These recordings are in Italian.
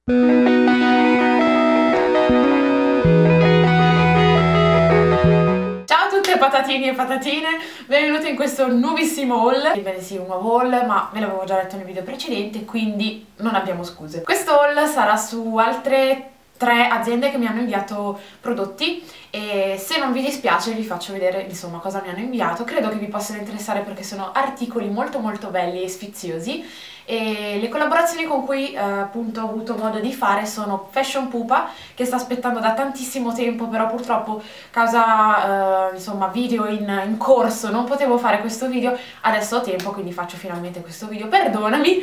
Ciao a tutte patatini e patatine, benvenuti in questo nuovissimo haul. Ebbene sì, un nuovo haul, ma ve l'avevo già detto nel video precedente, quindi non abbiamo scuse. Questo haul sarà su altre 3 aziende che mi hanno inviato prodotti e se non vi dispiace vi faccio vedere insomma cosa mi hanno inviato. Credo che vi possano interessare perché sono articoli molto belli e sfiziosi, e le collaborazioni con cui appunto ho avuto modo di fare sono Fashion Pupa, che sta aspettando da tantissimo tempo, però purtroppo causa insomma video in corso non potevo fare questo video. Adesso ho tempo, quindi faccio finalmente questo video, perdonami.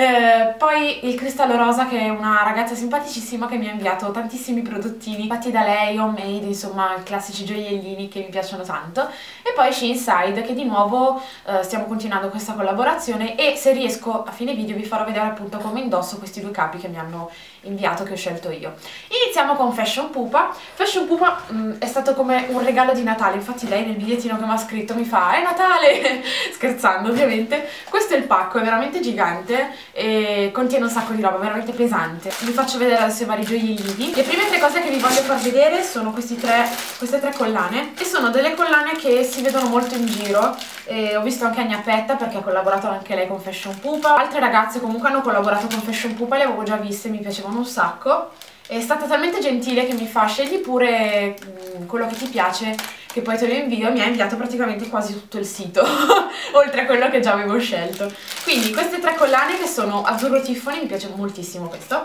Poi il Cristallo Rosa, che è una ragazza simpaticissima che mi ha inviato tantissimi prodottini fatti da lei, homemade, insomma i classici gioiellini che mi piacciono tanto. E poi Shein, che di nuovo stiamo continuando questa collaborazione, e se riesco a fine video vi farò vedere appunto come indosso questi 2 capi che mi hanno inviato, che ho scelto io. Iniziamo con Fashion Pupa. Fashion Pupa è stato come un regalo di Natale, infatti lei nel bigliettino che mi ha scritto mi fa "È Natale!" scherzando ovviamente. Questo è il pacco, è veramente gigante e contiene un sacco di roba, veramente pesante. Vi faccio vedere adesso i vari gioiellini. Le prime 3 cose che vi voglio far vedere sono queste 3 collane, che sono delle collane che si vedono molto in giro. Ho visto anche Agnapetta, perché ha collaborato anche lei con Fashion Pupa. Altre ragazze comunque hanno collaborato con Fashion Pupa, le avevo già viste, mi piacevano un sacco. È stata talmente gentile che mi fa "scegli pure quello che ti piace che poi te lo invio", e mi ha inviato praticamente quasi tutto il sito oltre a quello che già avevo scelto. Quindi queste 3 collane, che sono azzurro Tiffany, mi piace moltissimo questo,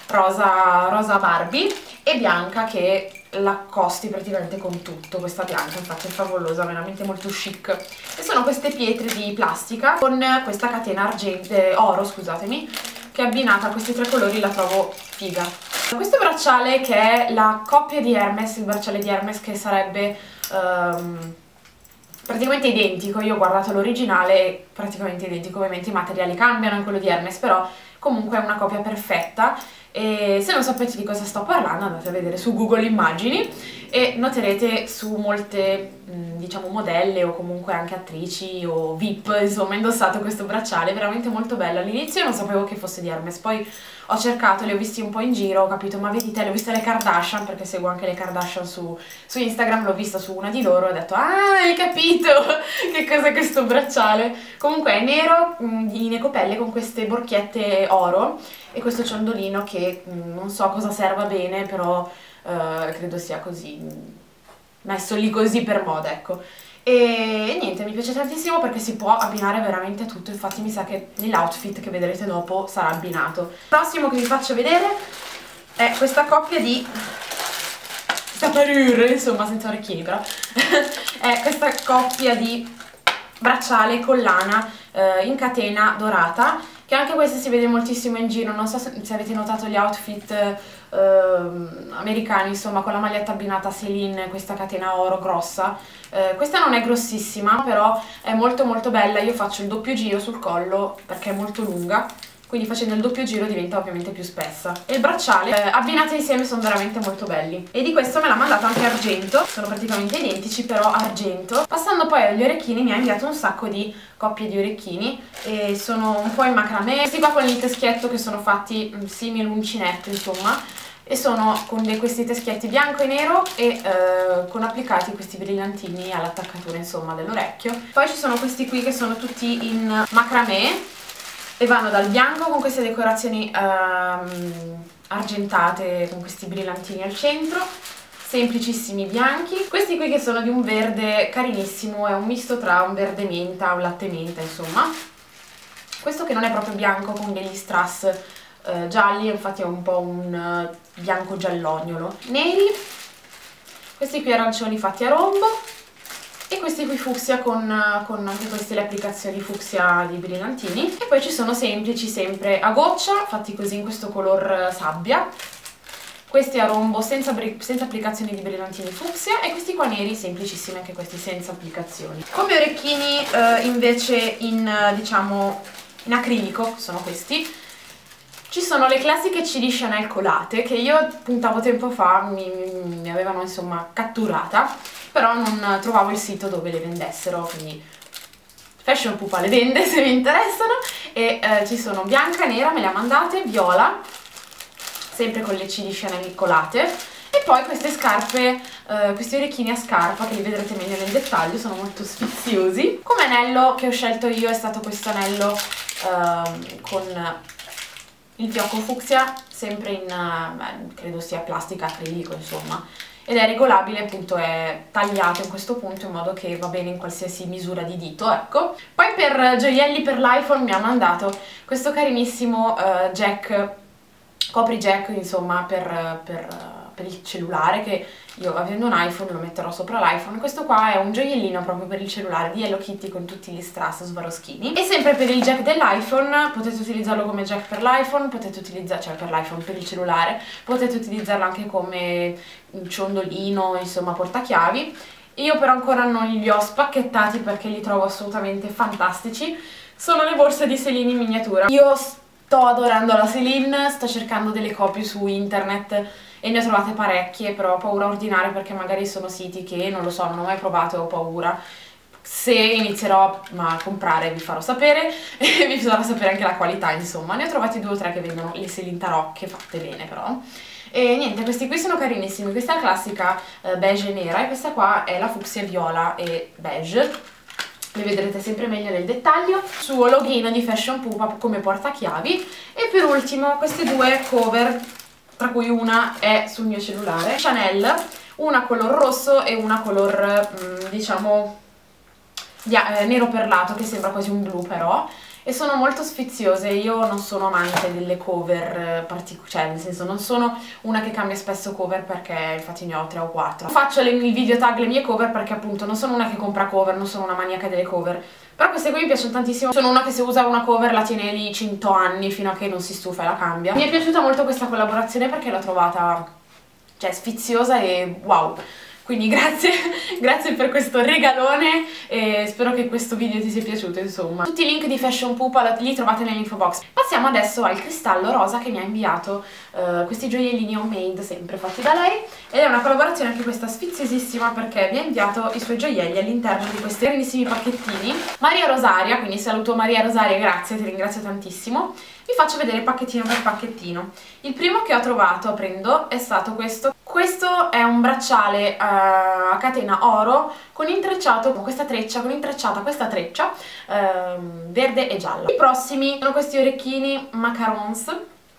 rosa Barbie, e bianca, che l'accosti praticamente con tutto. Questa bianca infatti è favolosa, veramente molto chic. E sono queste pietre di plastica con questa catena oro, scusatemi, che abbinata a questi 3 colori la trovo figa. Questo bracciale, che è la coppia di Hermes, il bracciale di Hermes, che sarebbe praticamente identico. Io ho guardato l'originale, è praticamente identico, ovviamente i materiali cambiano in quello di Hermes, però comunque è una copia perfetta. E se non sapete di cosa sto parlando, andate a vedere su Google Immagini e noterete su molte diciamo modelle, o comunque anche attrici o VIP, insomma, indossato questo bracciale, veramente molto bello. All'inizio non sapevo che fosse di Hermes, poi ho cercato, li ho visti un po' in giro, ho capito, ma vedi te, le ho viste le Kardashian, perché seguo anche le Kardashian su Instagram, l'ho vista su una di loro e ho detto "ah, hai capito che cos'è questo bracciale". Comunque è nero, in ecopelle, con queste borchiette oro e questo ciondolino che non so cosa serva bene, però credo sia così, messo lì così per moda, ecco. E niente, mi piace tantissimo perché si può abbinare veramente a tutto, infatti mi sa che nell'outfit che vedrete dopo sarà abbinato. Il prossimo che vi faccio vedere è questa coppia di parure, insomma senza orecchini però, è questa coppia di bracciale collana in catena dorata, che anche questa si vede moltissimo in giro. Non so se avete notato gli outfit americani, insomma, con la maglietta abbinata a Celine, questa catena oro grossa. Questa non è grossissima, però è molto bella. Io faccio il doppio giro sul collo perché è molto lunga, quindi facendo il doppio giro diventa ovviamente più spessa. E il bracciale abbinati insieme sono veramente molto belli. E di questo me l'ha mandato anche argento, sono praticamente identici però argento. Passando poi agli orecchini, mi ha inviato un sacco di coppie di orecchini e sono un po' in macramè. Questi qua con il teschietto, che sono fatti simil uncinetto, insomma, e sono con questi teschietti bianco e nero e con applicati questi brillantini all'attaccatura, insomma, dell'orecchio. Poi ci sono questi qui che sono tutti in macramè e vanno dal bianco con queste decorazioni argentate con questi brillantini al centro, semplicissimi bianchi. Questi qui che sono di un verde carinissimo, è un misto tra un verde menta, un latte menta, insomma. Questo che non è proprio bianco, con degli strass gialli, infatti è un po' un bianco giallognolo. Neri, questi qui arancioni fatti a rombo, e questi qui fucsia con anche queste le applicazioni fucsia di brillantini. E poi ci sono semplici, sempre a goccia, fatti così in questo color sabbia. Questi a rombo senza applicazioni di brillantini fucsia, e questi qua neri semplicissimi, anche questi senza applicazioni. Come orecchini invece in diciamo in acrilico, sono questi. Ci sono le classiche CD Chanel colate, che io puntavo tempo fa, mi avevano insomma catturata, però non trovavo il sito dove le vendessero, quindi Fashion Pupa le vende se vi interessano. E ci sono bianca, nera, me le ha mandate, viola, sempre con le C di Chanel colate. E poi queste scarpe, questi orecchini a scarpa, che li vedrete meglio nel dettaglio, sono molto sfiziosi. Come anello che ho scelto io è stato questo anello con il fiocco fucsia, sempre in, credo sia plastica acrilico, insomma. Ed è regolabile, appunto è tagliato in questo punto in modo che va bene in qualsiasi misura di dito, ecco. Poi per gioielli per l'iPhone mi ha mandato questo carinissimo jack, copri jack, insomma, per il cellulare, che io avendo un iPhone lo metterò sopra l'iPhone. Questo qua è un gioiellino proprio per il cellulare di Hello Kitty con tutti gli strass svaroschini. E sempre per il jack dell'iPhone, potete utilizzarlo come jack per l'iPhone, potete utilizzare, cioè per l'iPhone, per il cellulare, potete utilizzarlo anche come un ciondolino, insomma portachiavi. Io però ancora non li ho spacchettati perché li trovo assolutamente fantastici. Sono le borse di Celine in miniatura. Io sto adorando la Celine, sto cercando delle copie su internet e ne ho trovate parecchie, però ho paura a ordinare perché magari sono siti che non lo so, non ho mai provato e ho paura. Se inizierò a comprare vi farò sapere e vi farò sapere anche la qualità, insomma. Ne ho trovati 2 o 3 che vendono le Celine Tarocche fatte bene però. E niente, questi qui sono carinissimi. Questa è la classica beige e nera e questa qua è la fucsia viola e beige. Le vedrete sempre meglio nel dettaglio. Suo login di Fashion Pupa come portachiavi. E per ultimo queste 2 cover, tra cui una è sul mio cellulare, Chanel, una color rosso e una color diciamo nero perlato, che sembra quasi un blu però, e sono molto sfiziose. Io non sono amante delle cover particolari, cioè nel senso non sono una che cambia spesso cover, perché infatti ne ho 3 o 4. Faccio il video tag le mie cover perché appunto non sono una che compra cover, non sono una maniaca delle cover, però queste qui mi piacciono tantissimo. Sono una che se usa una cover la tiene lì 100 anni fino a che non si stufa e la cambia. Mi è piaciuta molto questa collaborazione perché l'ho trovata, cioè, sfiziosa e wow. Quindi grazie per questo regalone e spero che questo video ti sia piaciuto, insomma. Tutti i link di Fashion Pupa li trovate nell'info box. Passiamo adesso al cristallo rosa che mi ha inviato questi gioiellini homemade, sempre fatti da lei. Ed è una collaborazione anche questa sfiziosissima perché mi ha inviato i suoi gioielli all'interno di questi carinissimi pacchettini. Maria Rosaria, quindi saluto Maria Rosaria, grazie, ti ringrazio tantissimo. Vi faccio vedere pacchettino per pacchettino. Il primo che ho trovato aprendo è stato questo. Questo è un bracciale a catena oro con intrecciato questa treccia, verde e gialla. I prossimi sono questi orecchini macarons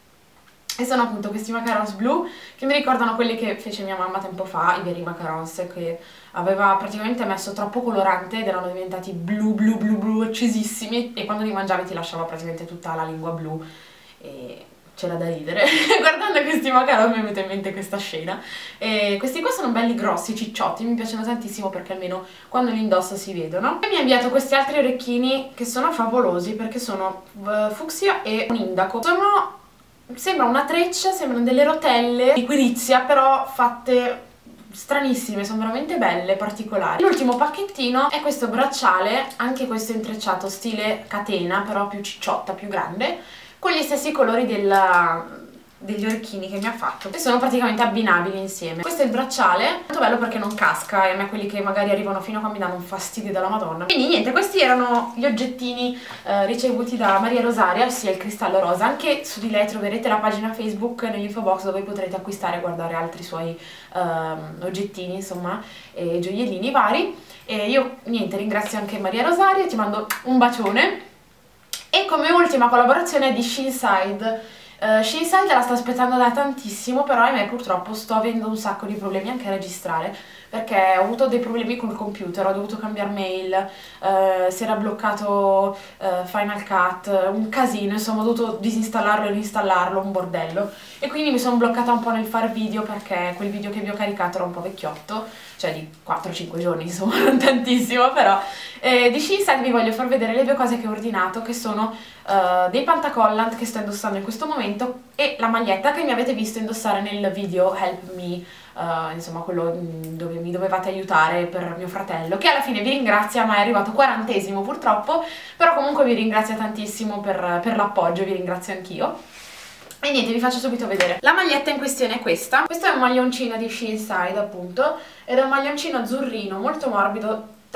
e sono appunto questi macarons blu che mi ricordano quelli che fece mia mamma tempo fa, i veri macarons, che aveva praticamente messo troppo colorante ed erano diventati blu accesissimi e quando li mangiavi ti lasciava praticamente tutta la lingua blu e c'era da ridere. Guardando questi macaron mi è venuta in mente questa scena. E questi qua sono belli grossi, cicciotti, mi piacciono tantissimo perché almeno quando li indosso si vedono. E mi ha inviato questi altri orecchini che sono favolosi perché sono fucsia e un indaco. Sembra una treccia, sembrano delle rotelle di quirizia, però fatte stranissime, sono veramente belle, particolari. L'ultimo pacchettino è questo bracciale, anche questo intrecciato stile catena, però più cicciotta, più grande, con gli stessi colori degli orecchini che mi ha fatto e sono praticamente abbinabili insieme. Questo è il bracciale, molto bello perché non casca e a me quelli che magari arrivano fino a qua mi danno un fastidio della madonna. Quindi niente, questi erano gli oggettini ricevuti da Maria Rosaria, ossia il cristallo rosa. Anche su di lei troverete la pagina Facebook nell'info box dove potrete acquistare e guardare altri suoi oggettini, insomma, e gioiellini vari. E io niente, ringrazio anche Maria Rosaria, ti mando un bacione. E come ultima collaborazione è di Sheenside. Sheenside la sto aspettando da tantissimo, però ahimè purtroppo sto avendo un sacco di problemi anche a registrare perché ho avuto dei problemi col computer, ho dovuto cambiare mail, si era bloccato Final Cut, un casino, insomma ho dovuto disinstallarlo e reinstallarlo, un bordello, e quindi mi sono bloccata un po' nel fare video perché quel video che vi ho caricato era un po' vecchiotto, cioè di 4-5 giorni, insomma non tantissimo, però di Sheenside vi voglio far vedere le 2 cose che ho ordinato, che sono dei pantacollant che sto indossando in questo momento e la maglietta che mi avete visto indossare nel video Help Me, insomma quello dove mi dovevate aiutare per mio fratello, che alla fine vi ringrazia, ma è arrivato 40esimo purtroppo, però comunque vi ringrazio tantissimo per l'appoggio, vi ringrazio anch'io. E niente, vi faccio subito vedere. La maglietta in questione è questa. Questo è un maglioncino di Sheenside appunto, ed è un maglioncino azzurrino molto morbido,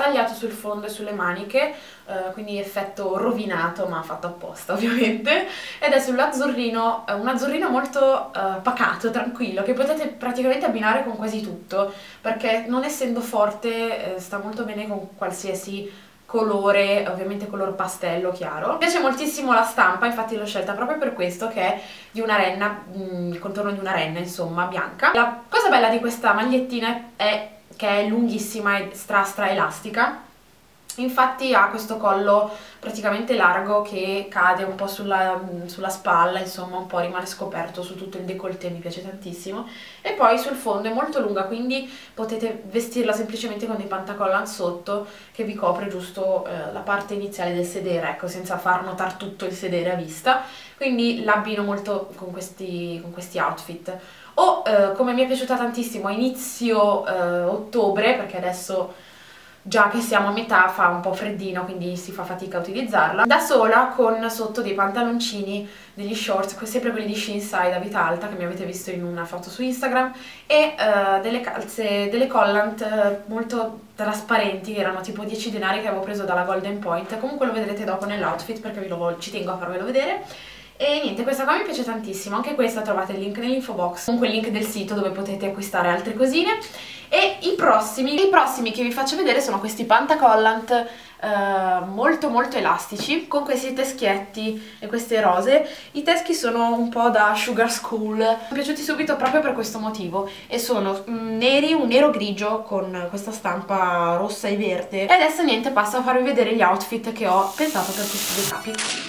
tagliato sul fondo e sulle maniche, quindi effetto rovinato ma fatto apposta ovviamente, ed è sull'azzurrino, un azzurrino molto pacato, tranquillo, che potete praticamente abbinare con quasi tutto, perché non essendo forte sta molto bene con qualsiasi colore, ovviamente color pastello chiaro. Mi piace moltissimo la stampa, infatti l'ho scelta proprio per questo, che è di una renna, il contorno di una renna insomma, bianca. La cosa bella di questa magliettina è che è lunghissima e stra elastica, infatti ha questo collo praticamente largo che cade un po' sulla spalla, insomma un po' rimane scoperto su tutto il décolleté, mi piace tantissimo, e poi sul fondo è molto lunga, quindi potete vestirla semplicemente con dei pantacollant sotto che vi copre giusto la parte iniziale del sedere, ecco, senza far notare tutto il sedere a vista, quindi l'abbino molto con questi outfit. O come mi è piaciuta tantissimo a inizio ottobre, perché adesso già che siamo a metà fa un po' freddino, quindi si fa fatica a utilizzarla, da sola con sotto dei pantaloncini, degli shorts, sempre quelli di Shinside a vita alta che mi avete visto in una foto su Instagram, e delle calze, delle collant molto trasparenti, erano tipo 10 denari che avevo preso dalla Golden Point, comunque lo vedrete dopo nell'outfit perché ci tengo a farvelo vedere. E niente, questa qua mi piace tantissimo, anche questa trovate il link nell'info box, comunque il link del sito dove potete acquistare altre cosine. E i prossimi che vi faccio vedere sono questi pantacollant molto elastici, con questi teschietti e queste rose. I teschi sono un po' da sugar school, mi sono piaciuti subito proprio per questo motivo, e sono neri, un nero grigio con questa stampa rossa e verde. E adesso niente, passo a farvi vedere gli outfit che ho pensato per questi due capi.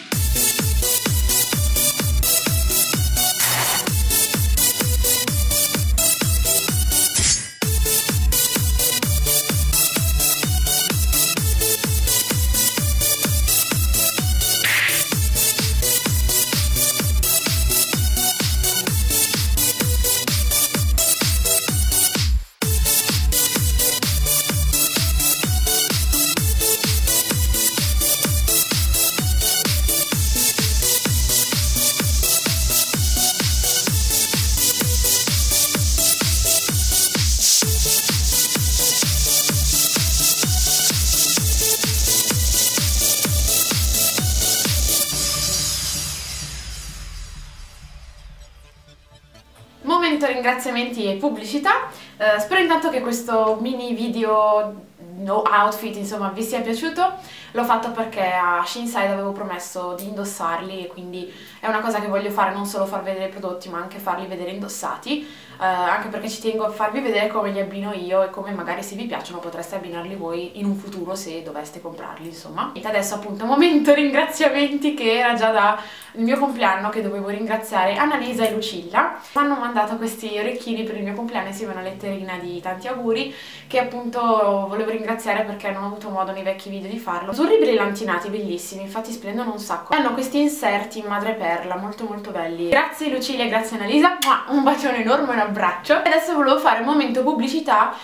Momento ringraziamenti e pubblicità. Spero intanto che questo mini video outfit insomma vi sia piaciuto. L'ho fatto perché a Shinside avevo promesso di indossarli, e quindi è una cosa che voglio fare, non solo far vedere i prodotti ma anche farli vedere indossati, anche perché ci tengo a farvi vedere come li abbino io e come magari se vi piacciono potreste abbinarli voi in un futuro se doveste comprarli, insomma. E adesso appunto momento ringraziamenti, che era già da il mio compleanno che dovevo ringraziare Annalisa e Lucilla. Mi hanno mandato questi orecchini per il mio compleanno insieme a una letterina di tanti auguri, che appunto volevo ringraziare perché non ho avuto modo nei vecchi video di farlo. Azzurri brillantinati, bellissimi, infatti splendono un sacco. Hanno questi inserti in madreperla molto belli. Grazie Lucilla e grazie Annalisa, un bacione enorme e un abbraccio. Adesso volevo fare un momento pubblicità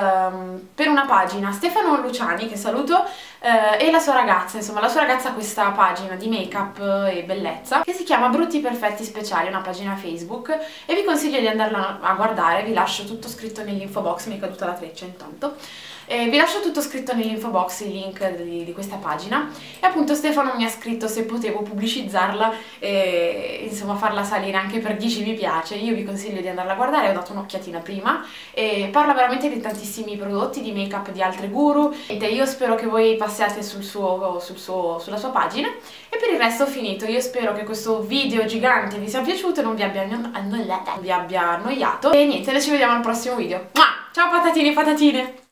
per una pagina, Stefano Luciani, che saluto, e la sua ragazza, insomma la sua ragazza ha questa pagina di make up e bellezza che si chiama Brutti Perfetti Speciali, una pagina Facebook, e vi consiglio di andarla a guardare. Vi lascio tutto scritto nell'info box, mi è caduta la treccia intanto. Vi lascio tutto scritto nell'info box, il link di questa pagina, e appunto Stefano mi ha scritto se potevo pubblicizzarla e insomma farla salire anche per 10 mi piace. Io vi consiglio di andarla a guardare, ho dato un'occhiatina prima, e parla veramente di tantissimi prodotti di make up di altre guru, e io spero che voi passiate sulla sua pagina. E per il resto ho finito. Io spero che questo video gigante vi sia piaciuto e non vi abbia annoiato, e niente, noi ci vediamo al prossimo video. Ciao patatini e patatine!